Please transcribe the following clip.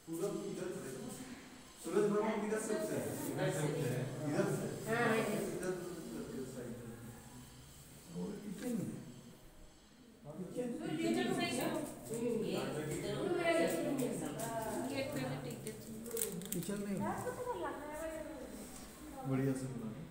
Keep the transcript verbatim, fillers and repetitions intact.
पूरा इधर से सूरज भगवान किधर से उठते हैं? इधर से उठते हैं। इधर से? हाँ, इधर करके साइड में। और किचन में? किचन? किचन सही है। ये गेट पे भी टिक देती हूँ। किचन नहीं बढ़िया से बना